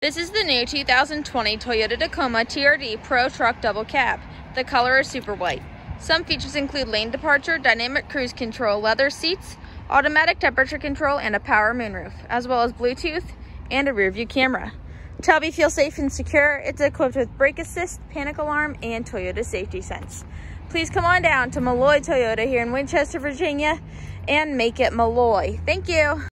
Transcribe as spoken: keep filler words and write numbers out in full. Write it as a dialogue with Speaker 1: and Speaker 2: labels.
Speaker 1: This is the new two thousand twenty Toyota Tacoma T R D Pro Truck Double Cab. The color is super white. Some features include lane departure, dynamic cruise control, leather seats, automatic temperature control, and a power moonroof, as well as Bluetooth and a rear view camera. To help you feel safe and secure, it's equipped with brake assist, panic alarm, and Toyota Safety Sense. Please come on down to Malloy Toyota here in Winchester, Virginia, and make it Malloy. Thank you.